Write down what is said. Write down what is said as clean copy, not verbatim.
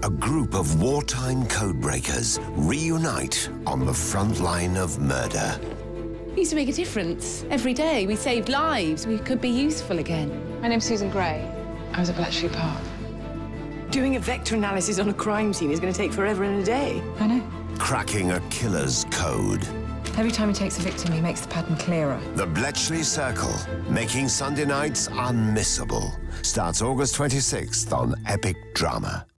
a group of wartime codebreakers reunite on the front line of murder. We used to make a difference. Every day we saved lives. We could be useful again. My name's Susan Gray. I was at Bletchey Park. Doing a vector analysis on a crime scene is going to take forever and a day. I know. Cracking a killer's code. Every time he takes a victim, he makes the pattern clearer. The Bletchey Circle, making Sunday nights unmissable, starts August 26th on Epic Drama.